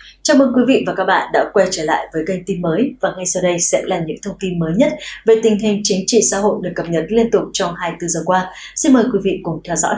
Chào mừng quý vị và các bạn đã quay trở lại với kênh tin mới, và ngay sau đây sẽ là những thông tin mới nhất về tình hình chính trị xã hội được cập nhật liên tục trong 24 giờ qua. Xin mời quý vị cùng theo dõi.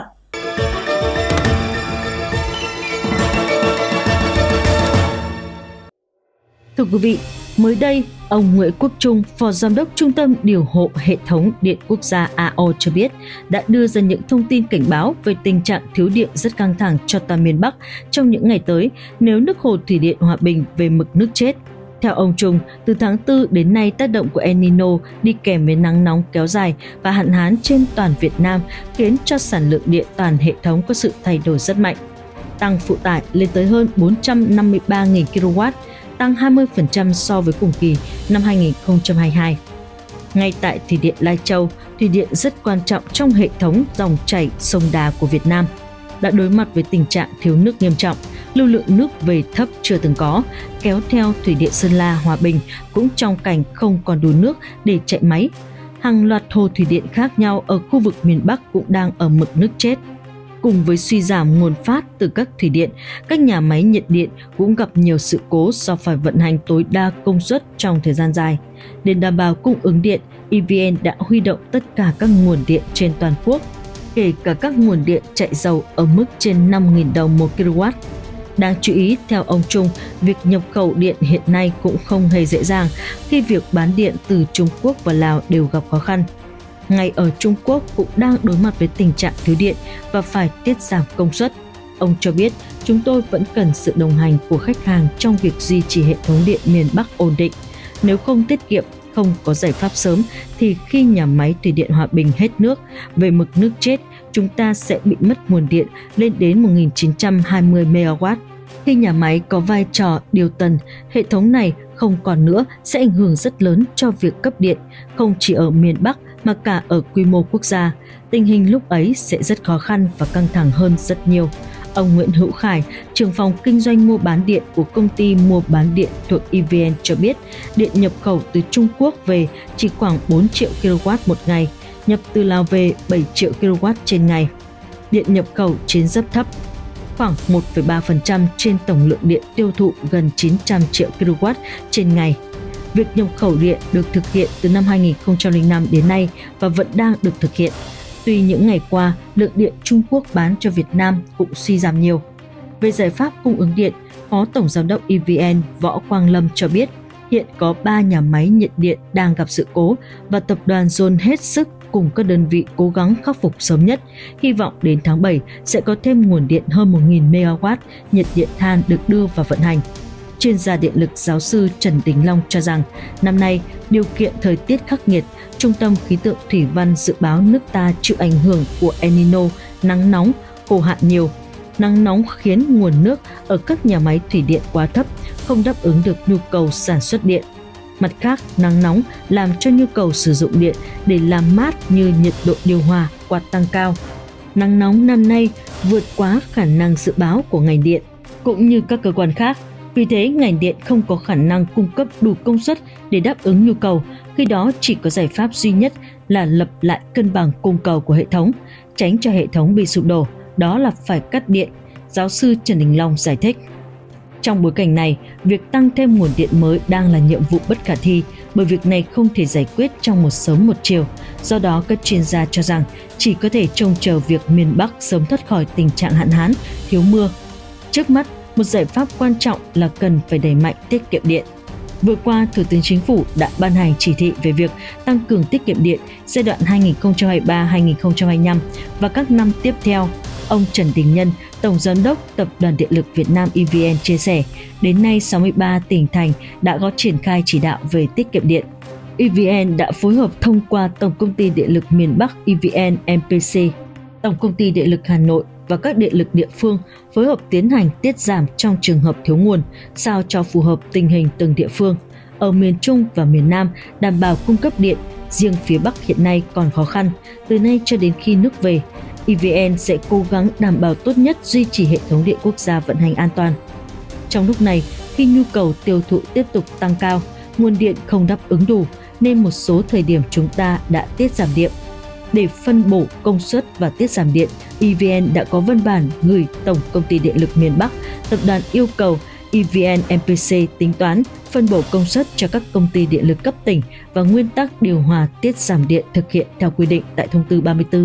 Thưa quý vị, mới đây, ông Nguyễn Quốc Trung, Phó Giám đốc Trung tâm Điều hộ Hệ thống Điện Quốc gia AO cho biết đã đưa ra những thông tin cảnh báo về tình trạng thiếu điện rất căng thẳng cho toàn miền Bắc trong những ngày tới nếu nước hồ thủy điện Hòa Bình về mực nước chết. Theo ông Trung, từ tháng 4 đến nay tác động của El Nino đi kèm với nắng nóng kéo dài và hạn hán trên toàn Việt Nam khiến cho sản lượng điện toàn hệ thống có sự thay đổi rất mạnh. Tăng phụ tải lên tới hơn 453.000 kW, tăng 20% so với cùng kỳ năm 2022. Ngay tại Thủy điện Lai Châu, thủy điện rất quan trọng trong hệ thống dòng chảy sông Đà của Việt Nam, đã đối mặt với tình trạng thiếu nước nghiêm trọng, lưu lượng nước về thấp chưa từng có, kéo theo Thủy điện Sơn La, Hòa Bình cũng trong cảnh không còn đủ nước để chạy máy. Hàng loạt hồ thủy điện khác nhau ở khu vực miền Bắc cũng đang ở mực nước chết. Cùng với suy giảm nguồn phát từ các thủy điện, các nhà máy nhiệt điện cũng gặp nhiều sự cố do phải vận hành tối đa công suất trong thời gian dài. Để đảm bảo cung ứng điện, EVN đã huy động tất cả các nguồn điện trên toàn quốc, kể cả các nguồn điện chạy dầu ở mức trên 5.000 đồng một kW. Đáng chú ý, theo ông Trung, việc nhập khẩu điện hiện nay cũng không hề dễ dàng khi việc bán điện từ Trung Quốc và Lào đều gặp khó khăn. Ngay ở Trung Quốc cũng đang đối mặt với tình trạng thiếu điện và phải tiết giảm công suất. Ông cho biết, chúng tôi vẫn cần sự đồng hành của khách hàng trong việc duy trì hệ thống điện miền Bắc ổn định. Nếu không tiết kiệm, không có giải pháp sớm, thì khi nhà máy Thủy điện Hòa Bình hết nước, về mực nước chết, chúng ta sẽ bị mất nguồn điện lên đến 1.920 MW. Khi nhà máy có vai trò điều tần, hệ thống này không còn nữa sẽ ảnh hưởng rất lớn cho việc cấp điện, không chỉ ở miền Bắc mà cả ở quy mô quốc gia. Tình hình lúc ấy sẽ rất khó khăn và căng thẳng hơn rất nhiều. Ông Nguyễn Hữu Khải, trưởng phòng kinh doanh mua bán điện của công ty mua bán điện thuộc EVN cho biết, điện nhập khẩu từ Trung Quốc về chỉ khoảng 4 triệu kW một ngày, nhập từ Lào về 7 triệu kW trên ngày. Điện nhập khẩu chiến rất thấp, khoảng 1,3% trên tổng lượng điện tiêu thụ gần 900 triệu kW trên ngày. Việc nhập khẩu điện được thực hiện từ năm 2005 đến nay và vẫn đang được thực hiện. Tuy những ngày qua, lượng điện Trung Quốc bán cho Việt Nam cũng suy giảm nhiều. Về giải pháp cung ứng điện, Phó Tổng Giám đốc EVN Võ Quang Lâm cho biết hiện có 3 nhà máy nhiệt điện đang gặp sự cố và tập đoàn dồn hết sức cùng các đơn vị cố gắng khắc phục sớm nhất. Hy vọng đến tháng 7 sẽ có thêm nguồn điện hơn 1.000 MW nhiệt điện than được đưa vào vận hành. Chuyên gia điện lực giáo sư Trần Đình Long cho rằng năm nay điều kiện thời tiết khắc nghiệt, Trung tâm Khí tượng Thủy văn dự báo nước ta chịu ảnh hưởng của El Nino, nắng nóng, khô hạn nhiều. Nắng nóng khiến nguồn nước ở các nhà máy thủy điện quá thấp, không đáp ứng được nhu cầu sản xuất điện. Mặt khác, nắng nóng làm cho nhu cầu sử dụng điện để làm mát như nhiệt độ điều hòa, quạt tăng cao. Nắng nóng năm nay vượt quá khả năng dự báo của ngành điện, cũng như các cơ quan khác. Vì thế, ngành điện không có khả năng cung cấp đủ công suất để đáp ứng nhu cầu, khi đó chỉ có giải pháp duy nhất là lập lại cân bằng cung cầu của hệ thống, tránh cho hệ thống bị sụp đổ, đó là phải cắt điện, giáo sư Trần Đình Long giải thích. Trong bối cảnh này, việc tăng thêm nguồn điện mới đang là nhiệm vụ bất khả thi, bởi việc này không thể giải quyết trong một sớm một chiều. Do đó, các chuyên gia cho rằng chỉ có thể trông chờ việc miền Bắc sớm thoát khỏi tình trạng hạn hán, thiếu mưa. Trước mắt, một giải pháp quan trọng là cần phải đẩy mạnh tiết kiệm điện. Vừa qua, Thủ tướng Chính phủ đã ban hành chỉ thị về việc tăng cường tiết kiệm điện giai đoạn 2023-2025 và các năm tiếp theo. Ông Trần Đình Nhân, Tổng Giám đốc Tập đoàn Điện lực Việt Nam EVN chia sẻ, đến nay 63 tỉnh thành đã có triển khai chỉ đạo về tiết kiệm điện. EVN đã phối hợp thông qua Tổng Công ty Điện lực miền Bắc EVN MPC, Tổng Công ty Điện lực Hà Nội và các điện lực địa phương phối hợp tiến hành tiết giảm trong trường hợp thiếu nguồn, sao cho phù hợp tình hình từng địa phương. Ở miền Trung và miền Nam đảm bảo cung cấp điện, riêng phía Bắc hiện nay còn khó khăn, từ nay cho đến khi nước về. EVN sẽ cố gắng đảm bảo tốt nhất duy trì hệ thống điện quốc gia vận hành an toàn. Trong lúc này, khi nhu cầu tiêu thụ tiếp tục tăng cao, nguồn điện không đáp ứng đủ, nên một số thời điểm chúng ta đã tiết giảm điện. Để phân bổ công suất và tiết giảm điện, EVN đã có văn bản gửi Tổng Công ty Điện lực miền Bắc, tập đoàn yêu cầu EVN MPC tính toán phân bổ công suất cho các công ty điện lực cấp tỉnh và nguyên tắc điều hòa tiết giảm điện thực hiện theo quy định tại Thông tư 34.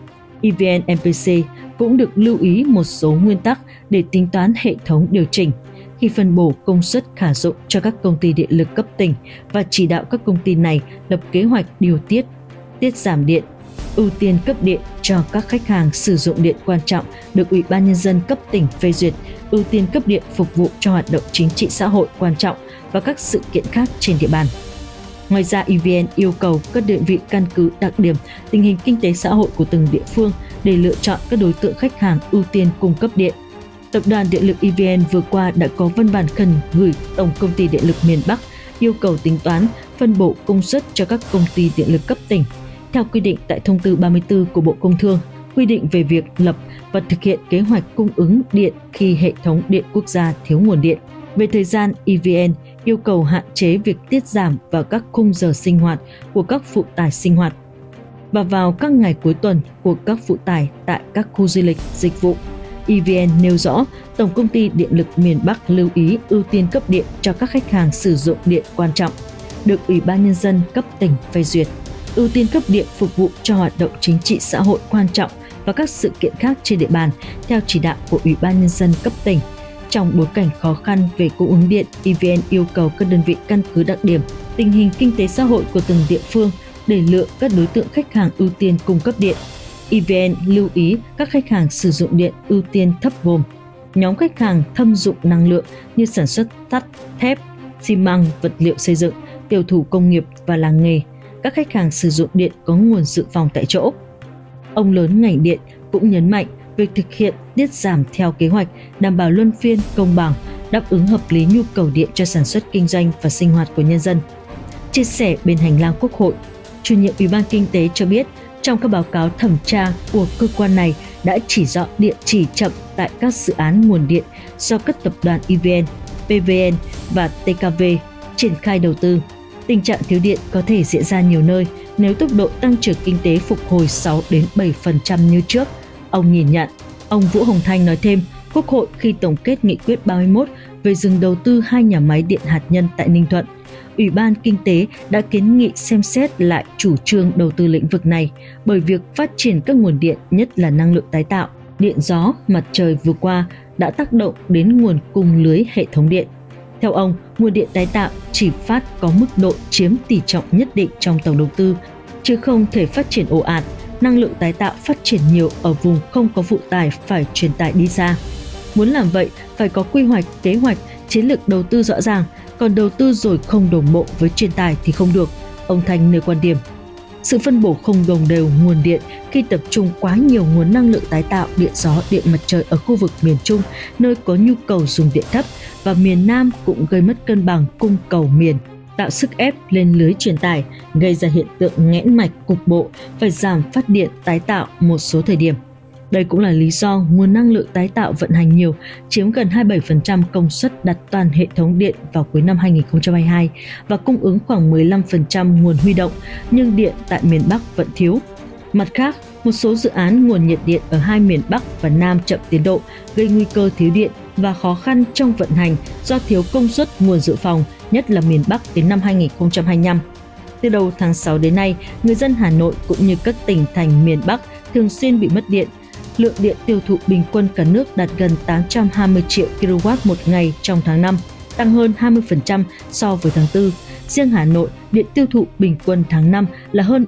EVN MPC cũng được lưu ý một số nguyên tắc để tính toán hệ thống điều chỉnh khi phân bổ công suất khả dụng cho các công ty điện lực cấp tỉnh và chỉ đạo các công ty này lập kế hoạch điều tiết giảm điện, ưu tiên cấp điện cho các khách hàng sử dụng điện quan trọng được Ủy ban Nhân dân cấp tỉnh phê duyệt, ưu tiên cấp điện phục vụ cho hoạt động chính trị xã hội quan trọng và các sự kiện khác trên địa bàn. Ngoài ra, EVN yêu cầu các đơn vị căn cứ đặc điểm tình hình kinh tế xã hội của từng địa phương để lựa chọn các đối tượng khách hàng ưu tiên cung cấp điện. Tập đoàn Điện lực EVN vừa qua đã có văn bản khẩn gửi Tổng công ty Điện lực miền Bắc yêu cầu tính toán phân bổ công suất cho các công ty điện lực cấp tỉnh theo quy định tại Thông tư 34 của Bộ Công Thương, quy định về việc lập và thực hiện kế hoạch cung ứng điện khi hệ thống điện quốc gia thiếu nguồn điện. Về thời gian, EVN yêu cầu hạn chế việc tiết giảm vào các khung giờ sinh hoạt của các phụ tải sinh hoạt và vào các ngày cuối tuần của các phụ tải tại các khu du lịch, dịch vụ. EVN nêu rõ, Tổng công ty Điện lực miền Bắc lưu ý ưu tiên cấp điện cho các khách hàng sử dụng điện quan trọng, được Ủy ban Nhân dân cấp tỉnh phê duyệt, ưu tiên cấp điện phục vụ cho hoạt động chính trị xã hội quan trọng và các sự kiện khác trên địa bàn theo chỉ đạo của Ủy ban Nhân dân cấp tỉnh. Trong bối cảnh khó khăn về cung ứng điện, EVN yêu cầu các đơn vị căn cứ đặc điểm tình hình kinh tế xã hội của từng địa phương để lựa các đối tượng khách hàng ưu tiên cung cấp điện. EVN lưu ý các khách hàng sử dụng điện ưu tiên thấp gồm nhóm khách hàng thâm dụng năng lượng như sản xuất sắt, thép, xi măng, vật liệu xây dựng, tiểu thủ công nghiệp và làng nghề, các khách hàng sử dụng điện có nguồn dự phòng tại chỗ. Ông lớn ngành điện cũng nhấn mạnh việc thực hiện tiết giảm theo kế hoạch đảm bảo luân phiên, công bằng, đáp ứng hợp lý nhu cầu điện cho sản xuất kinh doanh và sinh hoạt của nhân dân. Chia sẻ bên hành lang Quốc hội, Chủ nhiệm Ủy ban Kinh tế cho biết trong các báo cáo thẩm tra của cơ quan này đã chỉ rõ địa chỉ chậm tại các dự án nguồn điện do các tập đoàn EVN, PVN và TKV triển khai đầu tư. Tình trạng thiếu điện có thể diễn ra nhiều nơi nếu tốc độ tăng trưởng kinh tế phục hồi 6 đến 7% như trước. Ông nhìn nhận. Ông Vũ Hồng Thanh nói thêm, Quốc hội khi tổng kết nghị quyết 31 về dừng đầu tư 2 nhà máy điện hạt nhân tại Ninh Thuận, Ủy ban Kinh tế đã kiến nghị xem xét lại chủ trương đầu tư lĩnh vực này bởi việc phát triển các nguồn điện, nhất là năng lượng tái tạo, điện gió, mặt trời vừa qua đã tác động đến nguồn cung lưới hệ thống điện. Theo ông, nguồn điện tái tạo chỉ phát có mức độ chiếm tỷ trọng nhất định trong tổng đầu tư, chứ không thể phát triển ồ ạt. Năng lượng tái tạo phát triển nhiều ở vùng không có phụ tải phải truyền tải đi xa. Muốn làm vậy, phải có quy hoạch, kế hoạch, chiến lược đầu tư rõ ràng, còn đầu tư rồi không đồng bộ với truyền tải thì không được. Ông Thanh nêu quan điểm. Sự phân bổ không đồng đều nguồn điện khi tập trung quá nhiều nguồn năng lượng tái tạo, điện gió, điện mặt trời ở khu vực miền Trung, nơi có nhu cầu dùng điện thấp, và miền Nam cũng gây mất cân bằng cung cầu miền, tạo sức ép lên lưới truyền tải, gây ra hiện tượng nghẽn mạch cục bộ, phải giảm phát điện tái tạo một số thời điểm. Đây cũng là lý do nguồn năng lượng tái tạo vận hành nhiều, chiếm gần 27% công suất đặt toàn hệ thống điện vào cuối năm 2022 và cung ứng khoảng 15% nguồn huy động, nhưng điện tại miền Bắc vẫn thiếu. Mặt khác, một số dự án nguồn nhiệt điện ở hai miền Bắc và Nam chậm tiến độ, gây nguy cơ thiếu điện và khó khăn trong vận hành do thiếu công suất nguồn dự phòng, nhất là miền Bắc đến năm 2025. Từ đầu tháng 6 đến nay, người dân Hà Nội cũng như các tỉnh thành miền Bắc thường xuyên bị mất điện. Lượng điện tiêu thụ bình quân cả nước đạt gần 820 triệu kW một ngày trong tháng 5, tăng hơn 20% so với tháng 4. Riêng Hà Nội, điện tiêu thụ bình quân tháng 5 là hơn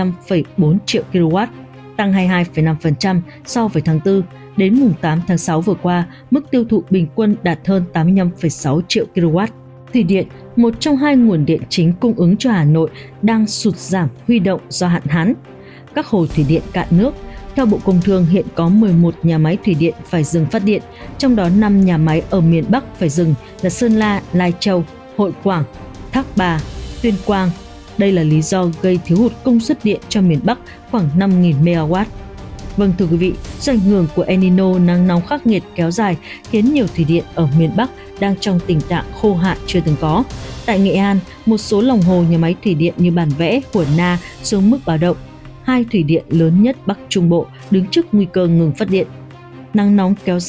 75,4 triệu kW, tăng 22,5% so với tháng 4. Đến mùng 8 tháng 6 vừa qua, mức tiêu thụ bình quân đạt hơn 85,6 triệu kW. Thủy điện, một trong hai nguồn điện chính cung ứng cho Hà Nội, đang sụt giảm huy động do hạn hán. Các hồ thủy điện cạn nước. Theo Bộ Công Thương, hiện có 11 nhà máy thủy điện phải dừng phát điện, trong đó 5 nhà máy ở miền Bắc phải dừng là Sơn La, Lai Châu, Hội Quảng, Thác Bà, Tuyên Quang. Đây là lý do gây thiếu hụt công suất điện cho miền Bắc khoảng 5.000 MW. Vâng thưa quý vị, do ảnh hưởng của El Nino, nắng nóng khắc nghiệt kéo dài khiến nhiều thủy điện ở miền Bắc đang trong tình trạng khô hạn chưa từng có. Tại Nghệ An, một số lòng hồ nhà máy thủy điện như Bản Vẽ, Huổn Na xuống mức báo động. Hai thủy điện lớn nhất Bắc Trung Bộ đứng trước nguy cơ ngừng phát điện. Nắng nóng kéo dài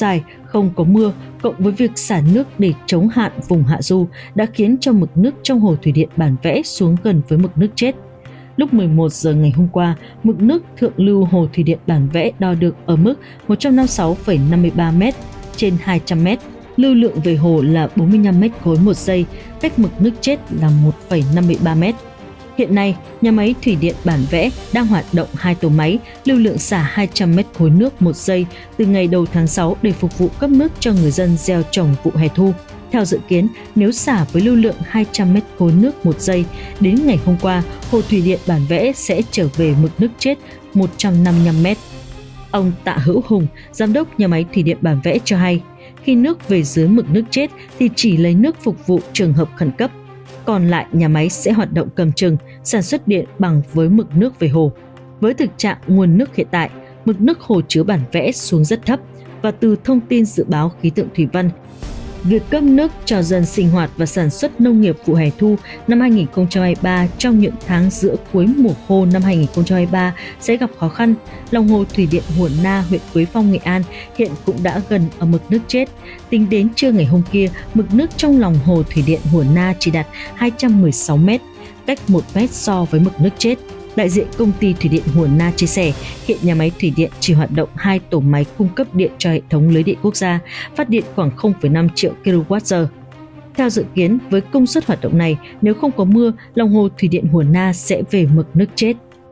không có mưa cộng với việc xả nước để chống hạn vùng hạ du đã khiến cho mực nước trong hồ thủy điện Bản Vẽ xuống gần với mực nước chết. Lúc 11 giờ ngày hôm qua, mực nước thượng lưu hồ thủy điện Bản Vẽ đo được ở mức 156,53 m trên 200 m. Lưu lượng về hồ là 45 m khối một giây, cách mực nước chết là 1,53 m. Hiện nay, nhà máy thủy điện Bản Vẽ đang hoạt động 2 tổ máy, lưu lượng xả 200 m khối nước một giây từ ngày đầu tháng 6 để phục vụ cấp nước cho người dân gieo trồng vụ hè thu. Theo dự kiến, nếu xả với lưu lượng 200 m khối nước một giây, đến ngày hôm qua, hồ thủy điện Bản Vẽ sẽ trở về mực nước chết 155 m. Ông Tạ Hữu Hùng, giám đốc nhà máy thủy điện Bản Vẽ cho hay, khi nước về dưới mực nước chết thì chỉ lấy nước phục vụ trường hợp khẩn cấp. Còn lại nhà máy sẽ hoạt động cầm chừng, sản xuất điện bằng với mực nước về hồ. Với thực trạng nguồn nước hiện tại, mực nước hồ chứa Bản Vẽ xuống rất thấp và từ thông tin dự báo khí tượng thủy văn, việc cấp nước cho dân sinh hoạt và sản xuất nông nghiệp vụ hè thu năm 2023 trong những tháng giữa cuối mùa khô năm 2023 sẽ gặp khó khăn. Lòng hồ thủy điện Huổn Na, huyện Quế Phong, Nghệ An hiện cũng đã gần ở mực nước chết. Tính đến trưa ngày hôm kia, mực nước trong lòng hồ thủy điện Huổn Na chỉ đạt 216 m, cách 1 m so với mực nước chết. Đại diện công ty thủy điện Huổn Na chia sẻ, hiện nhà máy thủy điện chỉ hoạt động 2 tổ máy cung cấp điện cho hệ thống lưới điện quốc gia, phát điện khoảng 0,5 triệu kWh. Theo dự kiến, với công suất hoạt động này, nếu không có mưa, lòng hồ thủy điện Huổn Na sẽ về mực nước chết.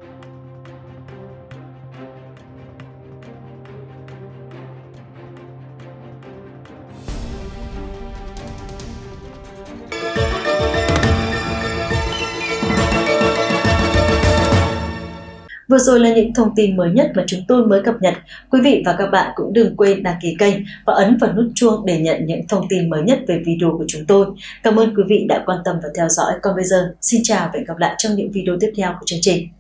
Vừa rồi là những thông tin mới nhất mà chúng tôi mới cập nhật. Quý vị và các bạn cũng đừng quên đăng ký kênh và ấn vào nút chuông để nhận những thông tin mới nhất về video của chúng tôi. Cảm ơn quý vị đã quan tâm và theo dõi. Còn bây giờ, xin chào và hẹn gặp lại trong những video tiếp theo của chương trình.